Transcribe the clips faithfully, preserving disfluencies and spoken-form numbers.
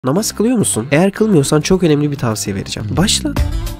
Namaz kılıyor musun? Eğer kılmıyorsan çok önemli bir tavsiye vereceğim. Başla.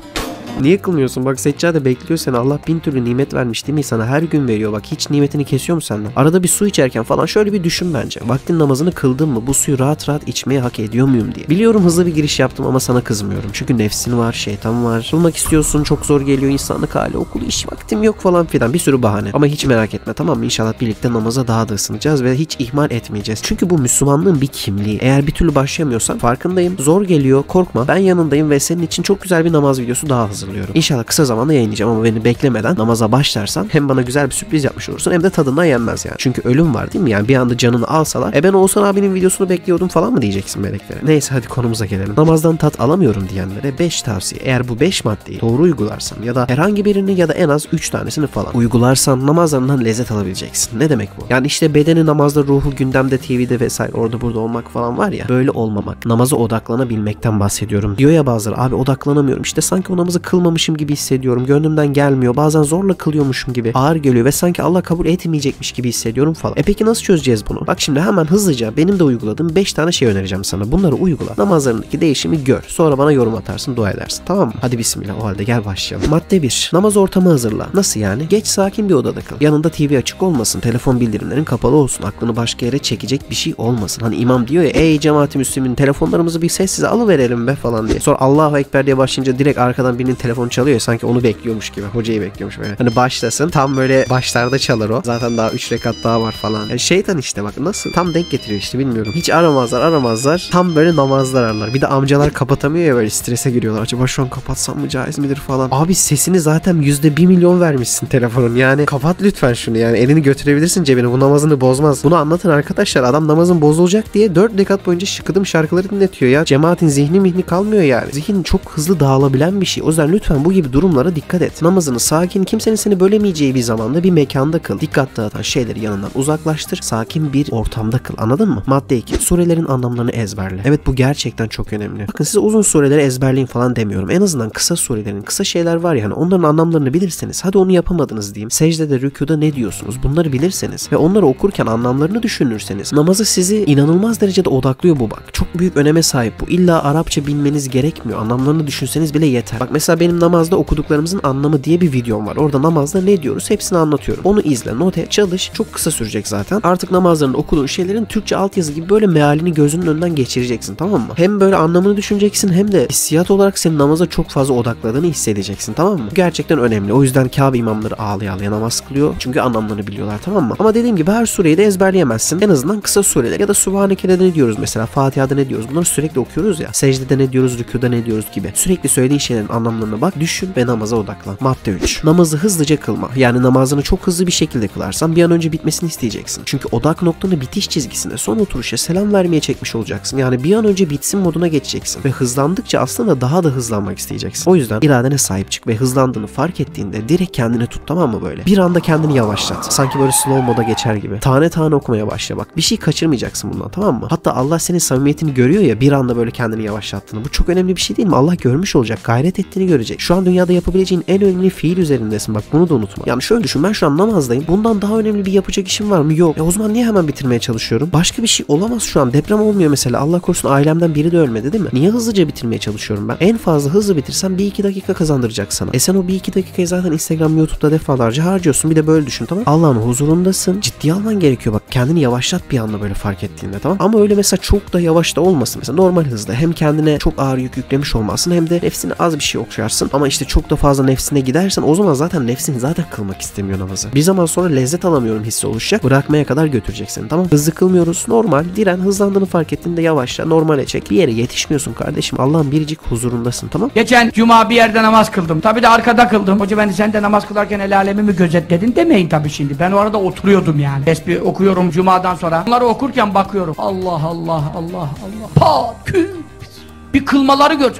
Niye kılmıyorsun? Bak seccade bekliyor seni. Allah bin türlü nimet vermiş değil mi? Sana her gün veriyor. Bak hiç nimetini kesiyor mu senden? Arada bir su içerken falan şöyle bir düşün bence. Vaktin namazını kıldın mı? Bu suyu rahat rahat içmeye hak ediyor muyum diye. Biliyorum hızlı bir giriş yaptım ama sana kızmıyorum. Çünkü nefsin var, şeytan var. Bulmak istiyorsun, çok zor geliyor, insanlık hali, okul, iş, vaktim yok falan filan. Bir sürü bahane. Ama hiç merak etme, tamam mı? İnşallah birlikte namaza daha da ısınacağız ve hiç ihmal etmeyeceğiz. Çünkü bu Müslümanlığın bir kimliği. Eğer bir türlü başlayamıyorsan farkındayım. Zor geliyor, korkma. Ben yanındayım ve senin için çok güzel bir namaz videosu daha hazırlıyorum. İnşallah kısa zamanda yayınlayacağım ama beni beklemeden namaza başlarsan hem bana güzel bir sürpriz yapmış olursun hem de tadından yenmez yani. Çünkü ölüm var değil mi? Yani bir anda canını alsalar e ben Oğuzhan abinin videosunu bekliyordum falan mı diyeceksin meleklere. Neyse hadi konumuza gelelim. Namazdan tat alamıyorum diyenlere beş tavsiye. Eğer bu beş maddeyi doğru uygularsan ya da herhangi birini ya da en az üç tanesini falan uygularsan namazlarından lezzet alabileceksin. Ne demek bu? Yani işte bedeni namazda, ruhu gündemde, T V'de vesaire orada burada olmak falan var ya, böyle olmamak. Namaza odaklanabilmekten bahsediyorum. Diyor ya bazıları, abi odaklanamıyorum. İşte sanki o namazı kılmamışım gibi hissediyorum. Gönlümden gelmiyor. Bazen zorla kılıyormuşum gibi. Ağır geliyor ve sanki Allah kabul etmeyecekmiş gibi hissediyorum falan. E peki nasıl çözeceğiz bunu? Bak şimdi hemen hızlıca benim de uyguladığım beş tane şey önereceğim sana. Bunları uygula. Namazlarındaki değişimi gör. Sonra bana yorum atarsın, dua edersin. Tamam mı? Hadi bismillah. O halde gel başlayalım. Madde bir. Namaz ortamı hazırla. Nasıl yani? Geç sakin bir odada kıl. Yanında T V açık olmasın. Telefon bildirimlerin kapalı olsun. Aklını başka yere çekecek bir şey olmasın. Hani imam diyor ya, ey cemaat-i müslümin telefonlarımızı bir sessize alıverelim be falan diye. Sonra Allahu Ekber diye başlayınca direkt arkadan birinin telefonu çalıyor ya, sanki onu bekliyormuş gibi. Hocayı bekliyormuş böyle. Hani başlasın. Tam böyle başlarda çalar o. Zaten daha üç rekat daha var falan. Yani şeytan işte bak nasıl tam denk getiriyor işte, bilmiyorum. Hiç aramazlar aramazlar. Tam böyle namazlar ararlar. Bir de amcalar kapatamıyor ya, böyle strese giriyorlar. Acaba şu an kapatsam mı, caiz midir falan. Abi sesini zaten yüzde bir milyon vermişsin telefonun. Yani kapat lütfen şunu yani. Elini götürebilirsin cebine. Bu namazını bozmaz. Bunu anlatın arkadaşlar. Adam namazın bozulacak diye dört rekat boyunca şıkıdım şarkıları dinletiyor ya. Cemaatin zihni mihni kalmıyor yani. Zihin çok hızlı dağılabilen bir şey. O yüzden lütfen bu gibi durumlara dikkat et. Namazını sakin, kimsenin seni bölemeyeceği bir zamanda bir mekanda kıl. Dikkat dağıtan şeyleri yanından uzaklaştır. Sakin bir ortamda kıl. Anladın mı? Madde iki. Surelerin anlamlarını ezberle. Evet, bu gerçekten çok önemli. Bakın size uzun sureleri ezberleyin falan demiyorum. En azından kısa surelerin, kısa şeyler var ya hani, onların anlamlarını bilirseniz. Hadi onu yapamadınız diyeyim. Secdede, rükuda ne diyorsunuz? Bunları bilirseniz ve onları okurken anlamlarını düşünürseniz namazı sizi inanılmaz derecede odaklıyor bu bak. Çok büyük öneme sahip bu. İlla Arapça bilmeniz gerekmiyor. Anlamlarını düşünseniz bile yeter. Bak mesela benim namazda okuduklarımızın anlamı diye bir videom var. Orada namazda ne diyoruz hepsini anlatıyorum. Onu izle, not et, çalış. Çok kısa sürecek zaten. Artık namazlarında okuduğun şeylerin Türkçe altyazı gibi böyle mealini gözünün önünden geçireceksin, tamam mı? Hem böyle anlamını düşüneceksin hem de hissiyat olarak senin namaza çok fazla odakladığını hissedeceksin, tamam mı? Bu gerçekten önemli. O yüzden Kabe imamları ağlaya ağlaya namaz kılıyor. Çünkü anlamlarını biliyorlar, tamam mı? Ama dediğim gibi her sureyi de ezberleyemezsin. En azından kısa sureler. Ya da Subhaneke'de ne diyoruz mesela? Fatiha'da ne diyoruz? Bunları sürekli okuyoruz ya. Secdede ne diyoruz? Rükuda ne diyoruz gibi. Sürekli söylediğin şeylerin anlamlarına bak, düşün ve namaza odaklan. Madde üç. Namazı hızlıca kılma. Yani namazını çok hızlı bir şekilde kılarsan bir an önce bitmesini isteyeceksin. Çünkü odak noktanı bitiş çizgisine, son oturuşa selam vermeye çekmiş olacaksın. Yani bir an önce bitsin moduna geçeceksin. Ve hızlandıkça aslında daha da hızlanmak isteyeceksin. O yüzden iradene sahip çık ve hızlandığını fark ettiğinde direkt kendini tut, tamam mı böyle? Bir anda kendini yavaşlat. Sanki böyle slow moda geçer gibi. Tane tane okumaya başla bak. Bir şey kaçırmayacaksın bundan, tamam mı? Hatta Allah senin samimiyetini görüyor ya, bir anda böyle kendini yavaşlattığını. Bu çok önemli bir şey değil mi? Allah görmüş olacak. Gayret ettiğini görecek. Şu an dünyada yapabileceğin en önemli fiil üzerindesin. Bak bunu da unutma. Yani şöyle düşün, ben şu an namazdayım. Bundan daha önemli bir yapacak işim var mı? Yok. E o zaman niye hemen bitirmeye çalışıyorum? Başka bir şey olamaz şu an. Deprem olmuyor mesela. Allah korusun ailemden biri de ölmedi değil mi? Niye hızlıca bitirmeye çalışıyorum ben? En fazla hızlı bitirsem bir iki dakika kazandıracak sana. E sen o bir iki dakikayı zaten Instagram, YouTube'da defalarca harcıyorsun. Bir de böyle düşün, tamam? Allah'ın huzurundasın. Ciddiye alman gerekiyor bak. Kendini yavaşlat bir anda böyle fark ettiğinde, tamam? Ama öyle mesela çok da yavaş da olmasın. Mesela normal hızda. Hem kendine çok ağır yük yüklemiş olmasın hem de nefsine az bir şey okşarsın. Ama işte çok da fazla nefsine gidersen o zaman zaten nefsin zaten kılmak istemiyor namazı. Bir zaman sonra lezzet alamıyorum hissi oluşacak. Bırakmaya kadar götürecek seni, tamam? Hızlı kılmıyoruz. Normal. Diren, hızlandığını fark ettiğinde yavaşla. Normale çek. Bir yere yetişmiyorsun kardeşim. Allah'ın biricik huzurundasın, tamam? Geçen cuma bir yerde namaz kıldım. Tabii de arkada kıldım. Hoca ben de sen de namaz kılarken el alemi mi gözetledin demeyin tabii şimdi. Ben orada oturuyordum yani. Tesbih okuyorum cumadan sonra. Bunları okurken bakıyorum. Allah Allah Allah Allah. Pa küt. Bir kılmaları gör.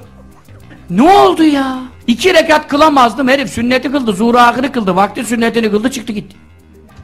Ne oldu ya? İki rekat kılamazdım. Herif sünneti kıldı. Zuhur ahiri kıldı. Vakti sünnetini kıldı, çıktı gitti.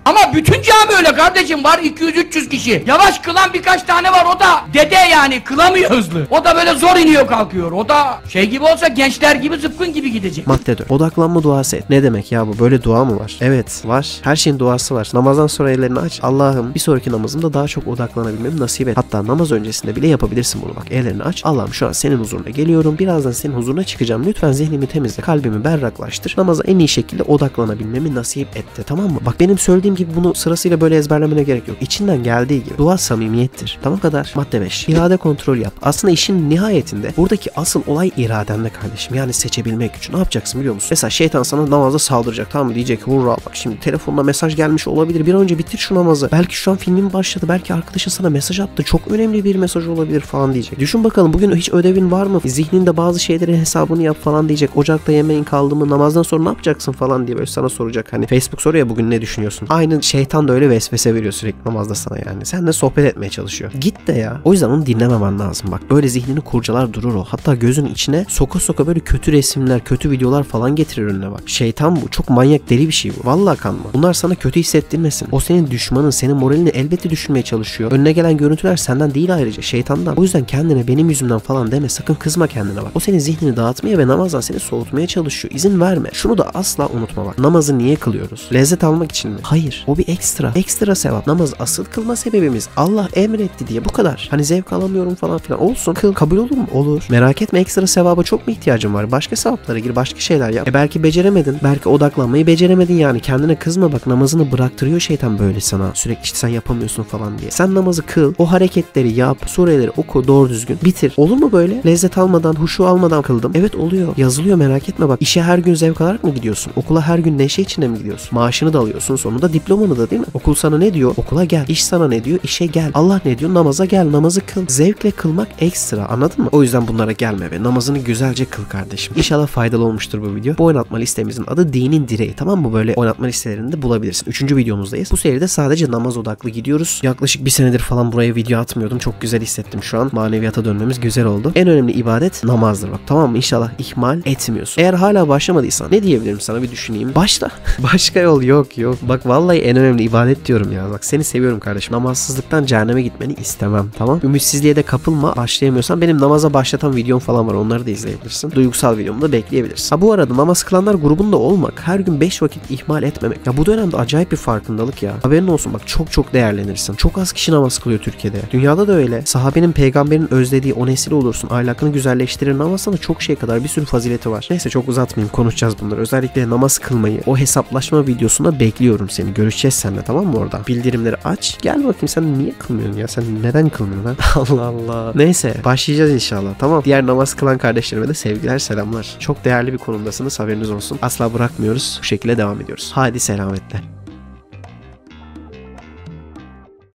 Ama bütün cami öyle kardeşim, var iki yüz üç yüz kişi. Yavaş kılan birkaç tane var, o da dede yani, kılamıyor hızlı. O da böyle zor iniyor kalkıyor. O da şey gibi olsa gençler gibi zıpkın gibi gidecek. Madde dört. Odaklanma duası et. Ne demek ya bu? Böyle dua mı var? Evet var. Her şeyin duası var. Namazdan sonra ellerini aç. Allah'ım bir sonraki namazımda daha çok odaklanabilmemi nasip et. Hatta namaz öncesinde bile yapabilirsin bunu bak. Ellerini aç. Allah'ım şu an senin huzuruna geliyorum. Birazdan senin huzuruna çıkacağım. Lütfen zihnimi temizle. Kalbimi berraklaştır. Namaza en iyi şekilde odaklanabilmemi nasip etti. Tamam mı? Bak benim söylediğim gibi bunu sırasıyla böyle ezberlemene gerek yok. İçinden geldiği gibi. Dua samimiyettir. Tamam kadar. Madde beş. İrade kontrol yap. Aslında işin nihayetinde buradaki asıl olay iradende kardeşim. Yani seçebilmek için. Ne yapacaksın biliyor musun? Mesela şeytan sana namazda saldıracak. Tamam mı? Diyecek ki hurra bak şimdi telefonuna mesaj gelmiş olabilir. Bir an önce bitir şu namazı. Belki şu an filmin başladı. Belki arkadaşın sana mesaj attı. Çok önemli bir mesaj olabilir falan diyecek. Düşün bakalım bugün hiç ödevin var mı? Zihninde bazı şeylerin hesabını yap falan diyecek. Ocakta yemeğin kaldı mı? Namazdan sonra ne yapacaksın falan diye böyle sana soracak. Hani Facebook soruyor ya bugün ne düşünüyorsun? Aynı şeytan da öyle vesvese veriyor sürekli namazda sana yani. Seninle sohbet etmeye çalışıyor. Git de ya. O yüzden onu dinlememen lazım bak. Böyle zihnini kurcalar durur o. Hatta gözün içine soka soka böyle kötü resimler, kötü videolar falan getirir önüne bak. Şeytan bu. Çok manyak deli bir şey bu. Vallahi kanma. Bunlar sana kötü hissettirmesin. O senin düşmanın, senin moralini elbette düşürmeye çalışıyor. Önüne gelen görüntüler senden değil ayrıca şeytandan. O yüzden kendine benim yüzümden falan deme. Sakın kızma kendine bak. O senin zihnini dağıtmaya ve namazdan seni soğutmaya çalışıyor. İzin verme. Şunu da asla unutma bak. Namazı niye kılıyoruz? Lezzet almak için mi? Hayır. O bir ekstra. Ekstra sevap. Namaz asıl kılma sebebimiz Allah emretti diye. Bu kadar. Hani zevk alamıyorum falan filan. Olsun. Kıl. Kabul olur mu? Olur. Merak etme, ekstra sevaba çok mu ihtiyacın var? Başka sevaplara gir. Başka şeyler yap. E belki beceremedin. Belki odaklanmayı beceremedin yani. Kendine kızma bak. Namazını bıraktırıyor şeytan böyle sana. Sürekli işte sen yapamıyorsun falan diye. Sen namazı kıl. O hareketleri yap. Sureleri oku doğru düzgün. Bitir. Olur mu böyle? Lezzet almadan, huşu almadan kıldım. Evet oluyor. Yazılıyor, merak etme bak. İşe her gün zevk alarak mı gidiyorsun? Okula her gün neşe içinde mi gidiyorsun? Maaşını da alıyorsun. Sonunda diplomanı da, değil mi? Okul sana ne diyor? Okula gel. İş sana ne diyor? İşe gel. Allah ne diyor? Namaza gel. Namazı kıl. Zevkle kılmak ekstra. Anladın mı? O yüzden bunlara gelme ve namazını güzelce kıl kardeşim. İnşallah faydalı olmuştur bu video. Bu oynatma listemizin adı Dinin Direği. Tamam mı? Böyle oynatma listelerinde bulabilirsin. Üçüncü videomuzdayız. Bu seride sadece namaz odaklı gidiyoruz. Yaklaşık bir senedir falan buraya video atmıyordum. Çok güzel hissettim şu an. Maneviyata dönmemiz güzel oldu. En önemli ibadet namazdır bak. Tamam mı? İnşallah ihmal etmiyorsun. Eğer hala başlamadıysan ne diyebilirim sana, bir düşüneyim. Başla. Başka yol yok yok. Bak vallahi en önemli ibadet diyorum ya. Bak seni seviyorum kardeşim. Namazsızlıktan cehenneme gitmeni istemem. Tamam. Ümitsizliğe de kapılma. Başlayamıyorsan benim namaza başlatan videom falan var. Onları da izleyebilirsin. Duygusal videomu da bekleyebilirsin. Ha bu arada namaz kılanlar grubunda olmak, her gün beş vakit ihmal etmemek. Ya bu dönemde acayip bir farkındalık ya. Haberin olsun bak, çok çok değerlenirsin. Çok az kişi namaz kılıyor Türkiye'de. Dünyada da öyle. Sahabenin, peygamberin özlediği o nesil olursun. Ahlakını güzelleştirir. Namaz sana çok şey kadar bir sürü fazileti var. Neyse çok uzatmayayım. Konuşacağız bunları. Özellikle namaz kılmayı, o hesaplaşma videosunda bekliyorum seni. Görüşeceğiz seninle, tamam mı orada? Bildirimleri aç. Gel bakayım, sen niye kılmıyorsun ya? Sen neden kılmıyorsun lan? Allah Allah. Neyse başlayacağız inşallah. Tamam. Diğer namaz kılan kardeşlerime de sevgiler, selamlar. Çok değerli bir konumdasınız. Haberiniz olsun. Asla bırakmıyoruz. Bu şekilde devam ediyoruz. Hadi selametle.